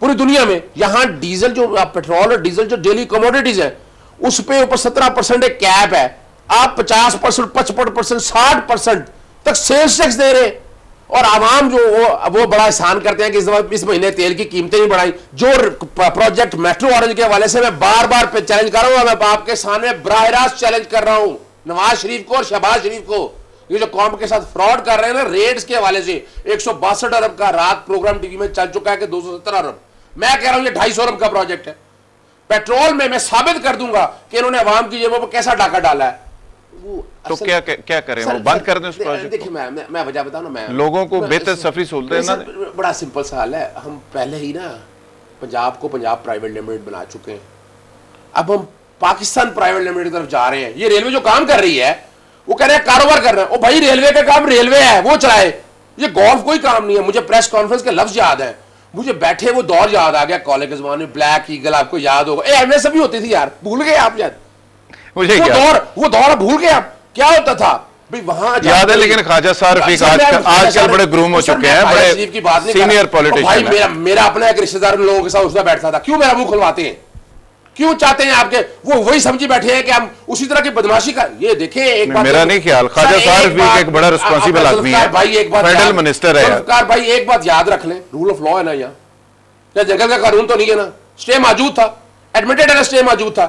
पूरी दुनिया में। यहां डीजल जो पेट्रोल और डीजल जो डेली कमोडिटीज है उस पे ऊपर सत्रह परसेंट एक कैप है, आप पचास परसेंट पचपन परसेंट साठ परसेंट तक सेल्स टैक्स दे रहे, और आवाम जो वो वो बड़ा एहसान करते हैं कि इस, इस महीने तेल की कीमतें नहीं बढ़ाई। जो प्रोजेक्ट मेट्रो ऑरेंज के हवाले से मैं बार बार चैलेंज कर रहा हूं, मैं आपके सामने बराह रास्त चैलेंज कर रहा हूं नवाज शरीफ को और शहबाज शरीफ को, ये जो कौम के साथ फ्रॉड कर रहे हैं ना रेट्स के हवाले से। एक सौ बासठ अरब का रात प्रोग्राम टीवी में चल चुका है कि दो सौ सत्तर अरब, मैं कह रहा हूं ये ढाई सौ अरब का प्रोजेक्ट है। पेट्रोल में मैं साबित कर दूंगा कि इन्होंने अवाम की जेबों पर कैसा डाका डाला है। वो तो क्या क्या करें, वो बंद कर दें उस प्रोजेक्ट? देखिए मैं मैं, मैं वजह बताऊं ना, मैं लोगों को बेहतर सफरी सहूलतें ना, बड़ा सिंपल सा हाल है। हम पहले ही ना पंजाब को पंजाब प्राइवेट लिमिटेड बना चुके हैं, अब हम पाकिस्तान प्राइवेट लिमिटेड की तरफ जा रहे हैं। ये रेलवे जो काम कर रही है वो कह रहे हैं कारोबार कर रहे हैं, ओ भाई रेलवे का काम रेलवे है, वो चलाए, ये गोल्फ कोई काम नहीं है। मुझे प्रेस कॉन्फ्रेंस के लफ्ज याद है, मुझे बैठे वो दौर याद आ गया कॉलेज के जमाने, ब्लैक ईगल आपको याद होगा, ए एमएस भी होती थी यार, भूल गए आप यार मुझे वो दौर, वो दौर भूल गए आप, क्या होता था भाई वहां याद है। लेकिन ख्वाजा साहब आजकल बड़े ग्रूम हो चुके हैं, बड़े की बात नहीं सीनियर पॉलिटिशियन। भाई मेरा मेरा अपना एक रिश्तेदार लोगों के साथ उसमें बैठता था, क्यों मेरा मुंह खुलवाते हैं, क्यों चाहते हैं आपके, वो वही समझी बैठे हैं कि हम उसी तरह की बदमाशी का। ये देखें एक बात मेरा नहीं ख्याल, ख्वाजा साहब भी एक बड़ा रिस्पांसिबल आदमी है भाई, एक बात फेडरल मिनिस्टर है जुल्फिकार भाई, एक बात याद रख लें, रूल ऑफ लॉ है ना यहाँ, क्या जंगल का कानून तो नहीं है ना, स्टे मौजूद था, एडमिटेड है ना, स्टे मौजूद था।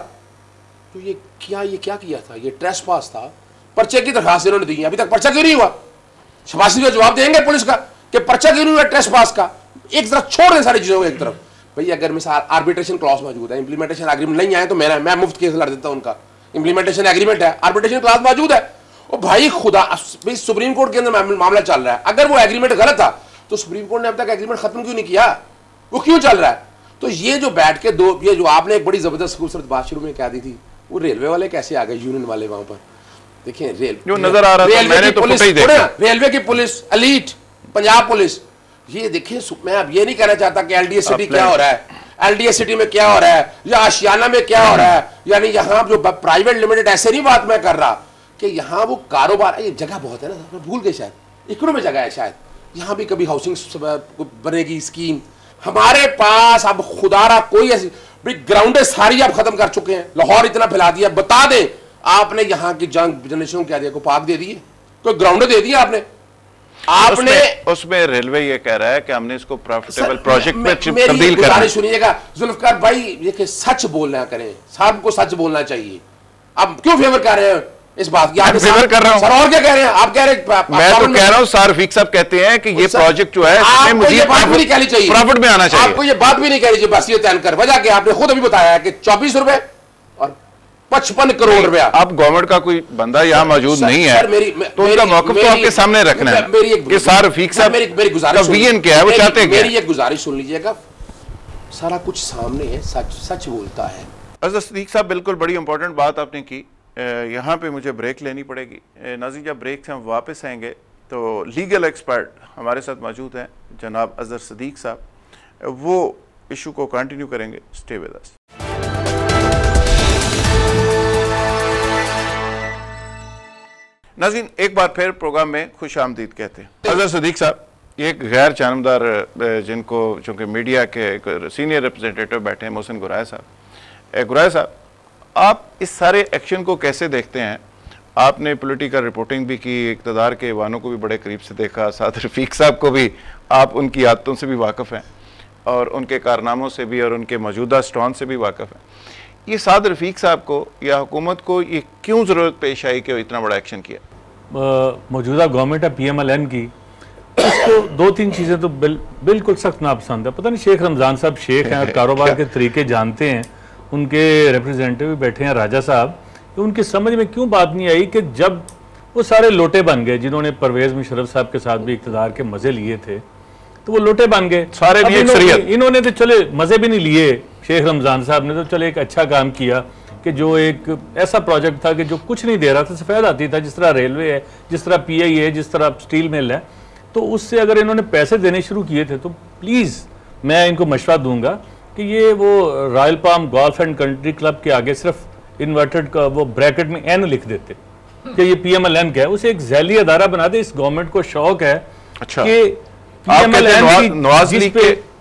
तो ये क्या ये क्या किया था, ये ट्रेसपास था, पर्चे की दरखास्त इन्होंने दी, अभी तक पर्चा क्यों नहीं हुआ? शहबाज का जवाब देंगे पुलिस का कि पर्चा क्यों नहीं हुआ ट्रेसपास का। एक तरफ छोड़ दें सारी चीजों को एक तरफ, भाई अगर मिसाल आर्बिट्रेशन क्लॉज मौजूद है, इंप्लीमेंटेशन एग्रीमेंट नहीं आए तो मेरा मैं मुफ्त केस लड़ देता हूं उनका, इंप्लीमेंटेशन एग्रीमेंट है, आर्बिट्रेशन क्लॉज मौजूद है, और भाई खुदा भाई सुप्रीम कोर्ट के अंदर मामला चल रहा है, अगर वो एग्रीमेंट गलत था तो सुप्रीम कोर्ट ने अब तक एग्रीमेंट खत्म क्यों नहीं किया, वो क्यों चल रहा है? तो ये जो बैठ के दो, ये जो आपने एक बड़ी जबरदस्त खूबसूरत बात शुरू में कह दी थी, वो रेलवे वाले कैसे आ गए, यूनियन वाले वहां पर देखिए, रेल जो नजर आ रहा था, मैंने तो पुलिस, रेलवे की पुलिस एलीट, पंजाब पुलिस, ये देखिए मैं अब ये नहीं कहना चाहता कि एलडीएस सिटी क्या हो रहा है, एलडीएस सिटी में क्या हो रहा है या आशियाना में क्या हो रहा है, यानी यहाँ जो प्राइवेट लिमिटेड, ऐसे नहीं बात मैं कर रहा कि यहाँ वो कारोबार, ये जगह बहुत है ना, भूल गए शायद, इकड़ों में जगह है शायद, यहाँ भी कभी हाउसिंग बनेगी स्कीम हमारे पास। अब खुदारा कोई ऐसी ग्राउंडें सारी आप खत्म कर चुके हैं, लाहौर इतना फैला दिया, बता दें आपने यहाँ की जंग जनरेशन क्या दिया, को पाक दे दिए, कोई ग्राउंडें दे दिया आपने आपने उसमें, उसमें रेलवे ये कह रहा है कि हमने इसको प्रॉफिटेबल प्रोजेक्ट में तब्दील करना है। सुनिएगा जुल्फिकार भाई, ये सच बोलना करें, सबको सच बोलना चाहिए। अब क्यों फेवर कर रहे हैं इस बात की? आप फेवर कर रहा हूं, सर और क्या कह रहे हैं आप? कह रहे हैं मैं तो कह रहा हूं, सर रफीक साहब कहते हैं कि ये प्रोजेक्ट जो है आपको ये बात भी नहीं कहनी चाहिए, प्रॉफिट में आना चाहिए, आपको ये बात भी नहीं कहनी चाहिए, बस ये तय कर वजह कि आपने खुद अभी बताया है कि चौबीस रुपए और पचपन करोड़ रुपया। अब गवर्नमेंट का कोई बंदा यहाँ मौजूद नहीं है तो उनका मौक़िफ़ तो आपके सामने रखना है कि सर रफीक साहब मेरी गुजारिश विजन क्या है, वो चाहते हैं। मेरी एक गुजारिश सुन लीजिएगा, सारा कुछ सामने है, सच सच बोलता है। अज़र सदीक साहब, बिल्कुल बड़ी इंपॉर्टेंट बात आपने की, यहाँ पे मुझे ब्रेक लेनी पड़ेगी। नाज़रीन, जब ब्रेक से हम वापस आएंगे तो लीगल एक्सपर्ट हमारे साथ मौजूद हैं जनाब अज़र सदीक साहब, वो इशू को कंटिन्यू करेंगे। Stay with us. नाज़रीन, एक बार फिर प्रोग्राम में खुश आमदीद कहते हैं। अज़र सदीक साहब, एक गैर जानबदार जिनको चूँकि मीडिया के सीनियर रिप्रेजेंटेटिव बैठे हैं, मोहसिन गुराया साहब, गुराया साहब आप इस सारे एक्शन को कैसे देखते हैं? आपने पॉलिटिकल रिपोर्टिंग भी की, इक़्तिदार के ऐवानों को भी बड़े करीब से देखा, साथ रफीक साहब को भी आप उनकी आदतों से भी वाकिफ़ हैं और उनके कारनामों से भी और उनके मौजूदा स्टॉन से भी वाकिफ़ हैं। ये साद रफीक साहब को या हुकूमत को ये क्यों ज़रूरत पेश आई कि इतना बड़ा एक्शन किया? मौजूदा गवर्नमेंट है पी एम एल एन की, उसको दो तीन चीज़ें तो बिल, बिल्कुल सख्त नापसंद है। पता नहीं शेख रमज़ान साहब शेख हैं और कारोबार के तरीके जानते हैं, उनके रिप्रेजेंटेटिव भी बैठे हैं राजा साहब, तो उनकी समझ में क्यों बात नहीं आई कि जब वो सारे लोटे बन गए जिन्होंने परवेज़ मुशर्रफ साहब के साथ भी इक़्तिदार के मज़े लिए थे, तो वो लोटे बन गए सारे। इन्होंने, इन्होंने तो चले मज़े भी नहीं लिए, शेख रमज़ान साहब ने तो चले एक अच्छा काम किया कि जो एक ऐसा प्रोजेक्ट था कि जो कुछ नहीं दे रहा था, सफ़ेद आती था, जिस तरह रेलवे है, जिस तरह पी आई है, जिस तरह स्टील मिल है, तो उससे अगर इन्होंने पैसे देने शुरू किए थे तो प्लीज़ मैं इनको मशवरा दूंगा कि ये वो royal palm golf and country club के आगे सिर्फ इन्वर्टेड का वो ब्रैकेट में एन लिख देते कि ये पी एम एल एन का है, उसे एक झैली अदारा बना दे। इस गवर्नमेंट को शौक है अच्छा। कि पी एम एल एन की जिस पे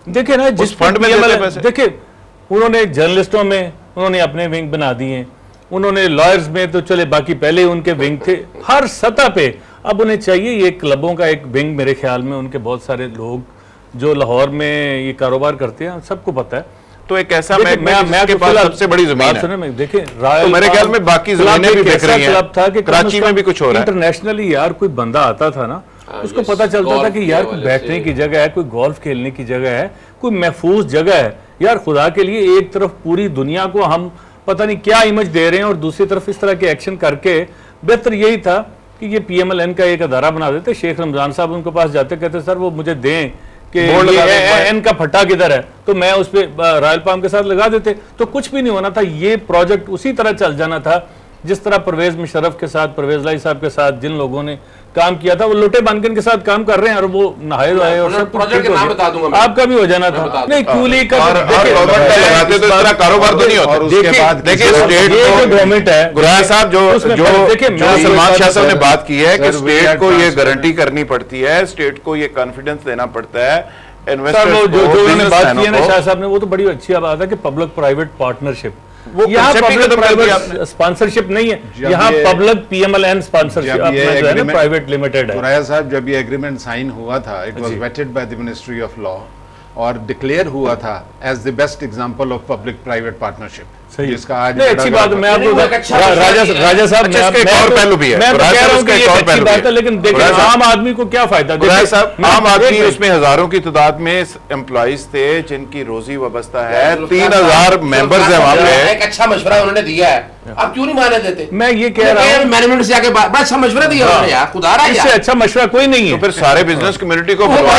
देखिए ना, जिस फंड में देते पैसे, देखिए उन्होंने जर्नलिस्टों में उन्होंने अपने विंग बना दिए, उन्होंने लॉयर्स में तो चले, बाकी पहले उनके विंग थे हर सतह पे। अब उन्हें चाहिए ये क्लबों का एक विंग, मेरे ख्याल में उनके बहुत सारे लोग जो लाहौर में ये कारोबार करते हैं, सबको पता है। तो एक ऐसा मैं मैं, मैं के पास सबसे बड़ी जमीन है, देखिए तो मेरे ख्याल में बाकी जमीनें भी बिक रही हैं। क्लब था कि कराची में भी कुछ हो रहा है। इंटरनेशनली यार कोई बंदा आता था ना, उसको पता चलता था कि यार कोई बैठने की जगह है, कोई गोल्फ खेलने की जगह है, कोई महफूज जगह है। यार खुदा के लिए, एक तरफ पूरी दुनिया को हम पता नहीं क्या इमेज दे रहे हैं और दूसरी तरफ इस तरह के एक्शन करके, बेहतर यही था कि ये पीएमएलएन का एक अदारा बना देते। शेख रमजान साहब उनके पास जाते, कहते सर वो मुझे दें कि एन का फट्टा किधर है, तो मैं उस पर रॉयल पाम के साथ लगा देते, तो कुछ भी नहीं होना था। ये प्रोजेक्ट उसी तरह चल जाना था जिस तरह परवेज मुशर्रफ के साथ, परवेज लाई साहब के साथ जिन लोगों ने काम किया था, वो लोटे बानकन के साथ काम कर रहे हैं और वो नहाए धोए और सब प्रोजेक्ट के नाम बता दूंगा, आपका भी हो जाना था। नहीं, क्यूली का लगाते तो इस तरह कारोबार तो नहीं होता। देखिए स्टेट को गवर्नमेंट है, गुराया साहब जो जो सलमान शाह साहब ने बात की है कि स्टेट को ये गारंटी करनी पड़ती है, स्टेट को ये कॉन्फिडेंस देना पड़ता है इन्वेस्टर को। जो जो उन्होंने बात की है ना शाह साहब ने, वो तो बड़ी अच्छी बात है कि पब्लिक प्राइवेट पार्टनरशिप, वो यहाँ पब्लिक प्राइवेट स्पॉन्सरशिप नहीं है, यहाँ पब्लिक पीएमएलएन स्पॉन्सरशिप अपना प्राइवेट लिमिटेड है। गुराया साहब, जब ये एग्रीमेंट साइन हुआ था, it was vetted by the ministry of law और डिक्लेयर हुआ था as the best example of public private partnership, जिसका आज अच्छी बात। मैं आपको राजा राजा साहब मैं और पहलू भी है, मैं तो कह रहा हूं कि ये अच्छी बात है, लेकिन देखिए आम आदमी को क्या फायदा। गुराया साहब, आम आदमी उसमें हजारों की तादाद में एम्प्लॉइज थे जिनकी रोजी वाबस्ता है, तीन हजार मेंबर्स है वहां पे। एक अच्छा मशवरा उन्होंने दिया है, आप क्यों नहीं माने देते? मैं ये कह रहा हूँ मैनेजमेंट से आके बड़ा अच्छा मशवरा दिया उन्होंने यार, खुदा रहा है इससे अच्छा मशवरा कोई नहीं है। तो फिर सारे बिजनेस कम्युनिटी को सारी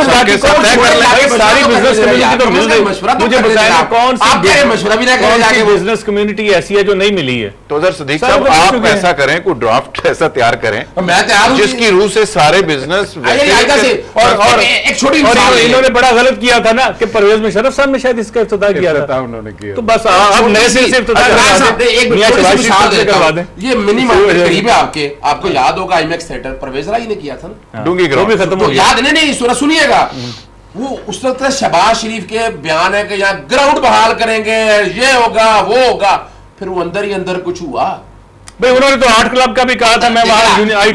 बिजनेस कम्युनिटी तो मिल गई, मुझे बताया कौन सी मशवरा भी ना करें, बिजनेस कम्युनिटी ऐसी है जो नहीं मिली है। तो उधर सदीक साहब आप ऐसा करें, कोई ड्राफ्ट ऐसा तैयार करें मैं तैयार हूं जिसकी रूह से सारे बिजनेस। और और एक छोटी इन्होंने बड़ा गलत किया था ना कि परवेज मुशर्रफ साहब ने शायद इसका इफ्तिताह किया था उन्होंने किया, तो बस अब नए सिरे से करवा दें। ये मिनी मार्केट करीब है आपके, आपको याद होगा आईमैक्स थिएटर परवेज राय ने किया था ना, डूंगी ग्राउंड खत्म हो गया। याद नहीं नहीं सुना सुनिएगा, वो उस वक्त शहबाज शरीफ के बयान है कि यहाँ ग्राउंड बहाल करेंगे, ये होगा वो होगा, फिर वो अंदर ही अंदर कुछ हुआ। भाई उन्होंने तो आर्ट क्लब का भी कहा था, मैं वहां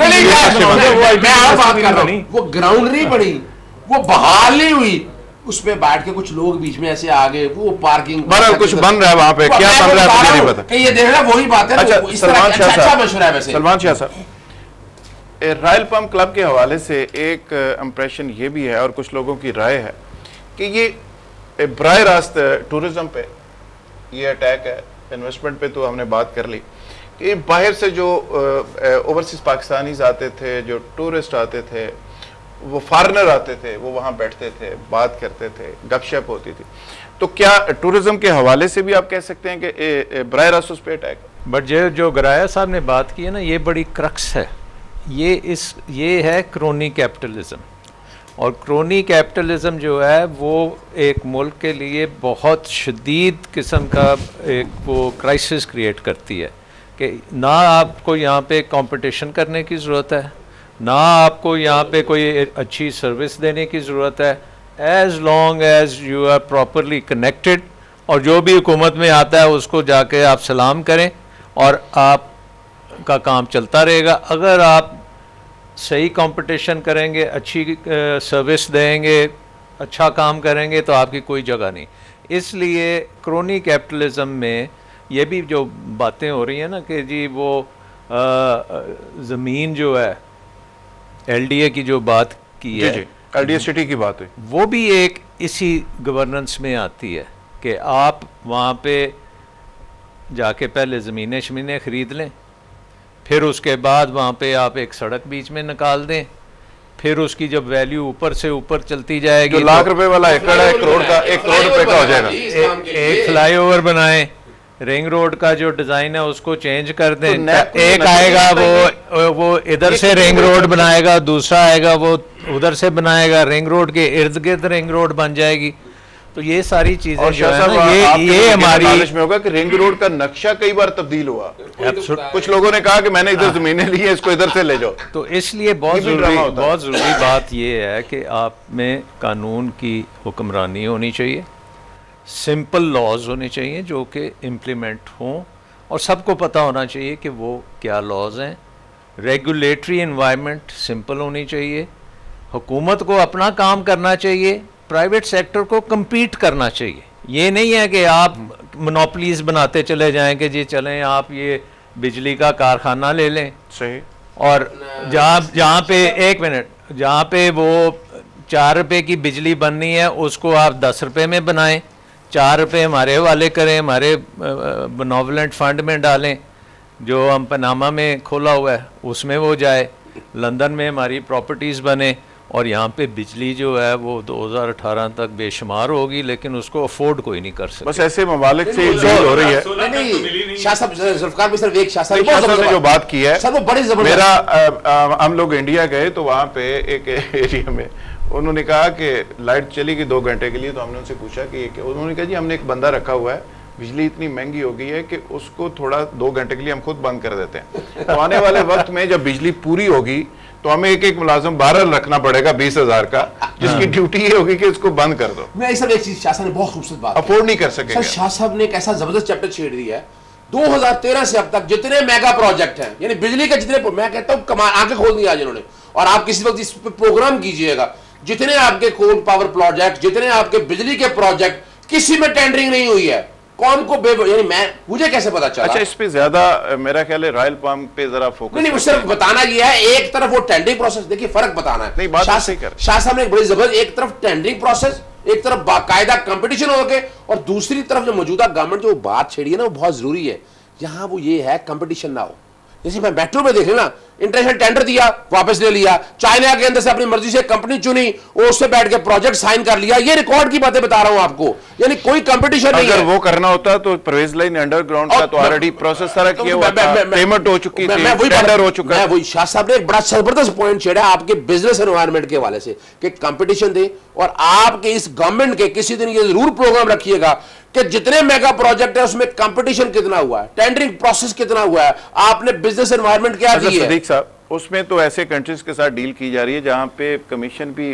बात कर रहा हूं, वो ग्राउंड नहीं पड़ी, वो बहाल नहीं हुई, उसमें बैठ के कुछ लोग बीच में ऐसे आ गए, वो पार्किंग कुछ बन रहा है वहां पे, क्या बन रहा है मुझे नहीं पता। ये देखना वही बात है। अच्छा, सलमान शाह साहब, सलमान शाह साहब, रॉयल पम्प क्लब के हवाले से एक इंप्रेशन ये भी है और कुछ लोगों की राय है कि ये बराह रास्त टूरिज्म पे ये अटैक है, इन्वेस्टमेंट पे तो हमने बात कर ली कि बाहर से जो ओवरसीज पाकिस्तानीज आते थे, जो टूरिस्ट आते थे, वो फॉरेनर आते थे, वो वहाँ बैठते थे, बात करते थे, गपशप होती थी। तो क्या टूरिज्म के हवाले से भी आप कह सकते हैं कि बराह रास्त उस पर अटैक? बट ये जो गुराया साहब ने बात की है ना, ये बड़ी क्रक्स है। ये इस ये है क्रोनी कैपिटलिज्म, और क्रोनी कैपिटलिज्म जो है वो एक मुल्क के लिए बहुत शदीद किस्म का एक वो क्राइसिस क्रिएट करती है कि ना आपको यहाँ पे कंपटीशन करने की ज़रूरत है, ना आपको यहाँ पे कोई अच्छी सर्विस देने की ज़रूरत है, as long as you are properly connected, और जो भी हुकूमत में आता है उसको जाके आप सलाम करें और आप का काम चलता रहेगा। अगर आप सही कंपटीशन करेंगे, अच्छी सर्विस देंगे, अच्छा काम करेंगे, तो आपकी कोई जगह नहीं। इसलिए क्रोनी कैपिटलिज्म में ये भी जो बातें हो रही हैं ना कि जी वो ज़मीन जो है एलडीए की जो बात की है, एलडीए सिटी की बात है, वो भी एक इसी गवर्नेंस में आती है कि आप वहाँ पे जाके पहले ज़मीनें शमीनें ख़रीद लें, फिर उसके बाद वहाँ पे आप एक सड़क बीच में निकाल दें, फिर उसकी जब वैल्यू ऊपर से ऊपर चलती जाएगी, जो लाख तो रुपए वाला एकड़ है, एक करोड़ का एक करोड़ रुपए का हो जाएगा। ए, एक फ्लाईओवर बनाएं, रिंग रोड का जो डिज़ाइन है उसको चेंज कर दें, तो एक आएगा वो वो इधर से रिंग रोड बनाएगा, दूसरा आएगा वो उधर से बनाएगा, रिंग रोड के इर्द गिर्द रिंग रोड बन जाएगी। तो ये सारी चीजें और जो है ना, ये ये हमारी में होगा कि रिंग रोड का नक्शा कई बार तब्दील हुआ। कुछ लोगों ने कहा कि मैंने इधर जमीनें ली है, इसको इधर से ले जाओ। तो इसलिए बहुत जरूरी बहुत ज़रूरी बात ये है कि आप में कानून की हुक्मरानी होनी चाहिए, सिंपल लॉज होने चाहिए जो कि इम्प्लीमेंट हों, और सबको पता होना चाहिए कि वो क्या लॉज हैं। रेगुलेटरी एनवायरनमेंट सिंपल होनी चाहिए, हुकूमत को अपना काम करना चाहिए, प्राइवेट सेक्टर को compete करना चाहिए। ये नहीं है कि आप मोनोपलीज बनाते चले जाएं कि जी चलें आप ये बिजली का कारखाना ले लें, सही, और जहाँ जहाँ पे एक मिनट जहाँ पे वो चार रुपए की बिजली बननी है उसको आप दस रुपए में बनाएं, चार रुपए हमारे हवाले करें, हमारे बेनोवलेंट फंड में डालें जो हम पनामा में खोला हुआ है उसमें वो जाए, लंदन में हमारी प्रॉपर्टीज़ बने, और यहाँ पे बिजली जो है वो दो हज़ार अठारह तक बेशुमार होगी, लेकिन उसको अफोर्ड कोई नहीं कर सकता। बस ऐसे ममालिक से डील हो रही है। नहीं शाह साहब, जुल्फिकार भी सिर्फ एक शाह साहब ने जो बात की है सर वो बड़ी जबरदस्त। मेरा आ, आ, हम लोग इंडिया गए तो वहाँ पे एक एरिया में उन्होंने कहा कि लाइट चली गई दो घंटे के लिए, तो हमने उनसे पूछा कि उन्होंने कहा जी हमने एक बंदा रखा हुआ है, बिजली इतनी महंगी हो गई है कि उसको थोड़ा दो घंटे के लिए हम खुद बंद कर देते हैं, तो आने वाले वक्त में जब बिजली पूरी होगी तो हमें एक एक मुलाजिम बारह रखना पड़ेगा बीस हजार का, जिसकी ड्यूटी ये होगी कि इसको बंद कर दो। मैं सब एक चीज शाह साहब ने बहुत खूबसूरत बात अफोर्ड नहीं कर सके। शाह साहब ने एक ऐसा जबरदस्त चैप्टर छेड़ दिया है, दो हज़ार तेरह से अब तक जितने मेगा प्रोजेक्ट हैं, यानी बिजली के जितने, मैं कहता हूँ कमाल, आंखें खोल दी आज इन्होंने, और आप किसी वक्त इस पे प्रोग्राम कीजिएगा, जितने आपके कोल पावर प्रोजेक्ट, जितने आपके बिजली के प्रोजेक्ट, किसी में टेंडरिंग नहीं हुई है, कौन को बे, यानी मैं मुझे कैसे पता चला? अच्छा, इस पे ज्यादा मेरा ख्याल है रॉयल पाम पे जरा फोकस नहीं, नहीं सिर्फ बताना ये है, एक तरफ वो टेंडरिंग प्रोसेस, देखिए फर्क बताना है। नहीं, बात शाह, सही कर। शाह साहब ने एक बड़ी जबरदस्त, एक तरफ टेंडरिंग प्रोसेस, एक तरफ बाकायदा कंपटीशन हो गए, और दूसरी तरफ जो मौजूदा गवर्नमेंट जो बात छेड़ी है ना वो बहुत जरूरी है, यहां वो ये है कंपटीशन ना हो। जैसे मैं मेट्रो में देख लेना, इंटरनेशनल टेंडर दिया, वापस ले लिया, चाइना के अंदर से अपनी मर्जी से कंपनी चुनी, उससे बैठ के प्रोजेक्ट साइन कर लिया, ये रिकॉर्ड की बातें बता रहा हूं आपको, यानी कोई कंपटीशन नहीं है। अगर वो करना होता तो परवेज लाइन अंडरग्राउंड का तो ऑलरेडी प्रोसेस सारा किया हुआ था, पेमेंट हो चुकी थी, टेंडर हो चुका है। वही शाह साहब ने एक बड़ा जबरदस्त पॉइंट छेड़ा आपके बिजनेस एनवायरनमेंट के हवाले से कि कंपटीशन दे, और आपके इस गवर्नमेंट के किसी दिन ये जरूर प्रोग्राम रखिएगा कि जितने मेगा प्रोजेक्ट है उसमें कंपटीशन कितना हुआ है, टेंडरिंग प्रोसेस कितना हुआ है, आपने बिजनेस एनवायरनमेंट क्या दी है। सदीक साहब, उसमें तो ऐसे कंट्रीज के साथ डील की जा रही है जहां पे कमीशन भी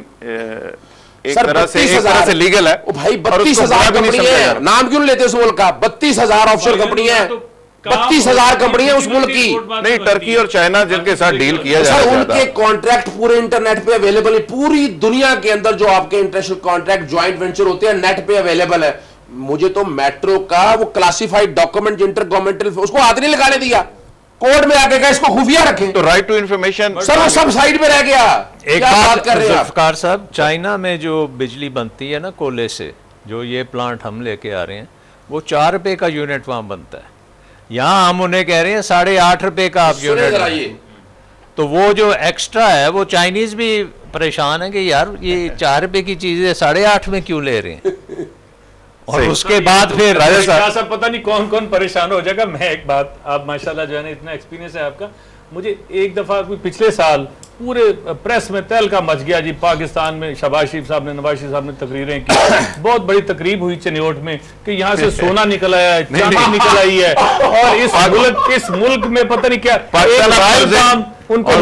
एक तरह से एक तरह से लीगल है। ओ भाई बत्तीस हजार कंपनी है, नाम क्यों लेते उस मुल्क का? बत्तीस हजार ऑफशोर कंपनी है, बत्तीस हजार कंपनी है उस मुल्क की। नहीं, टर्की और चाइना जिनके साथ डील किया जा रहा है, उनके कॉन्ट्रैक्ट पूरे इंटरनेट पे अवेलेबल है, पूरी दुनिया के अंदर जो आपके इंटरनेशनल कॉन्ट्रैक्ट ज्वाइंट वेंचर होते हैं नेट पे अवेलेबल है। मुझे तो मेट्रो का वो क्लासिफाइड डॉक्यूमेंट इंटर गवर्नमेंटल उसको हाथ नहीं लगाने दिया, कोर्ट में आके कहा इसको खुफिया रखें, तो राइट टू इंफॉर्मेशन सर वो सब साइड पे रह गया। एक बात कर रहे हैं जुल्फिकार साहब, चाइना में जो बिजली बनती है ना कोयले से, जो ये प्लांट हम लेके आ रहे हैं, वो चार रुपए का यूनिट वहां बनता है, यहाँ हम उन्हें कह रहे हैं साढ़े आठ रुपए का आप यूनिट। तो वो जो एक्स्ट्रा है वो चाइनीज भी परेशान है कि यार ये चार रुपए की चीजें साढ़े आठ में क्यों ले रहे हैं, और उसके बाद फिर राजा साहब पता नहीं कौन कौन परेशान हो जाएगा। मैं एक बात, आप माशाल्लाह जो है ना इतना एक्सपीरियंस है आपका, मुझे एक दफा पिछले साल पूरे प्रेस में तहलका मच गया जी, पाकिस्तान में शहबाज शरीफ साहब ने, नवाज शरीफ साहब ने तकरीरें की, बहुत बड़ी तकरीब हुई चनियोट में कि यहाँ से सोना निकल आया है, चांदी निकल आई है, और इस मुल्क इस मुल्क में पता नहीं क्या उनको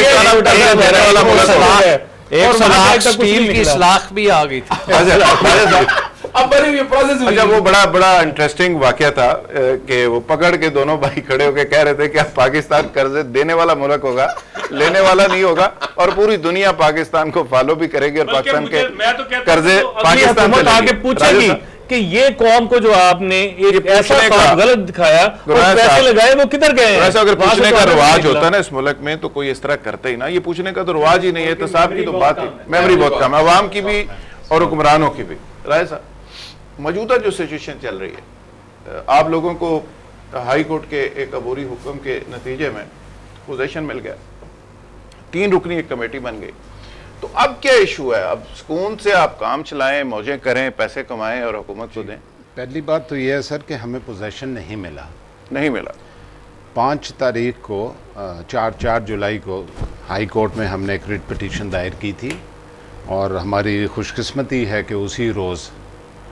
स्टील की सलाख भी आ गई थी। अब बड़ी ये प्रोसेस अच्छा, वो बड़ा बड़ा इंटरेस्टिंग वाकया था कि वो पकड़ के दोनों भाई खड़े होके कह रहे थे कि अब पाकिस्तान कर्जे देने वाला मुल्क होगा, लेने वाला नहीं होगा, और पूरी दुनिया पाकिस्तान को फॉलो भी करेगी, और पाकिस्तान के कर्जे पाकिस्तान से आगे पूछेगी कि ये कौम को जो आपने एक ऐसा गलत दिखाया और पैसे लगाए वो किधर गए हैं। ऐसा अगर पूछने का रिवाज होता है ना इस मुल्क में तो कोई इस तरह करता ही ना, ये पूछने का तो रिवाज ही नहीं है, तो साहब की तो बात है, मेमोरी बहुत कम है अवाम की भी और हुक्मरानों की भी। राय साहब, मौजूदा जो सिचुएशन चल रही है, आप लोगों को हाई कोर्ट के एक अबूरी हुक्म के नतीजे में पोजीशन मिल गया, तीन रुकनी एक कमेटी बन गई, तो अब क्या इशू है? अब सुकून से आप काम चलाएं, मौजें करें, पैसे कमाएं और हुकूमत को दें। पहली बात तो यह है सर कि हमें पोजीशन नहीं मिला, नहीं मिला। पाँच तारीख को चार चार जुलाई को हाई कोर्ट में हमने एक रिट पिटीशन दायर की थी, और हमारी खुशकिस्मती है कि उसी रोज़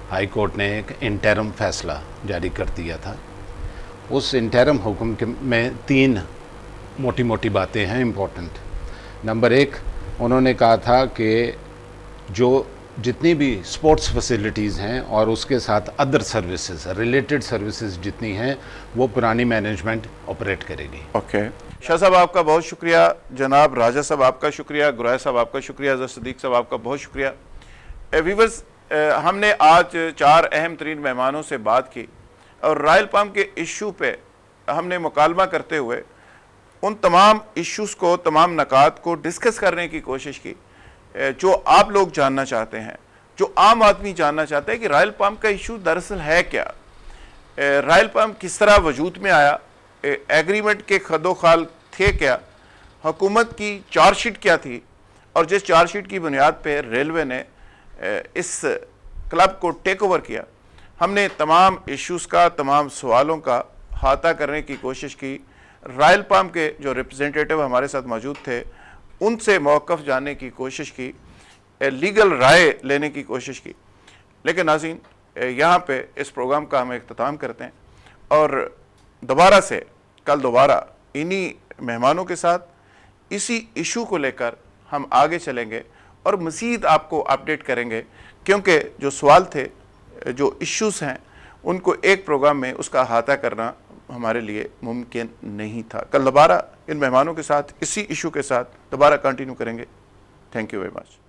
हाई कोर्ट ने एक इंटरम फैसला जारी कर दिया था। उस इंटरम हुक्म के में तीन मोटी मोटी बातें हैं इम्पोर्टेंट। नंबर एक, उन्होंने कहा था कि जो जितनी भी स्पोर्ट्स फैसिलिटीज़ हैं और उसके साथ अदर सर्विसेज, रिलेटेड सर्विसेज जितनी हैं, वो पुरानी मैनेजमेंट ऑपरेट करेगी। Okay okay. शाह साहब आपका बहुत शुक्रिया, जनाब राजा साहब आपका शुक्रिया, गुराय साहब आपका शुक्रिया, अज़र सदीक साहब आपका बहुत शुक्रिया। व्यूअर्स, हमने आज चार अहम तरीन मेहमानों से बात की और रॉयल पाम के इशू पे हमने मुकालमा करते हुए उन तमाम इश्यूज़ को, तमाम नकात को डिस्कस करने की कोशिश की जो आप लोग जानना चाहते हैं, जो आम आदमी जानना चाहता है कि रॉयल पाम का इशू दरअसल है क्या, रॉयल पाम किस तरह वजूद में आया, एग्रीमेंट के खदो खाल थे क्या, हुकूमत की चार्जशीट क्या थी और जिस चार्जशीट की बुनियाद पर रेलवे ने इस क्लब को टेक ओवर किया। हमने तमाम इश्यूज़ का, तमाम सवालों का अहाता करने की कोशिश की। रॉयल पाम के जो रिप्रेजेंटेटिव हमारे साथ मौजूद थे उनसे मौक़िफ़ जानने की कोशिश की, लीगल राय लेने की कोशिश की। लेकिन नाज़रीन, यहाँ पे इस प्रोग्राम का हम इख्तिताम करते हैं और दोबारा से कल दोबारा इन्हीं मेहमानों के साथ इसी इशू को लेकर हम आगे चलेंगे और मज़ीद आपको अपडेट करेंगे, क्योंकि जो सवाल थे, जो इश्यूज़ हैं, उनको एक प्रोग्राम में उसका अहाता करना हमारे लिए मुमकिन नहीं था। कल दोबारा इन मेहमानों के साथ इसी इशू के साथ दोबारा कंटिन्यू करेंगे। Thank you very much.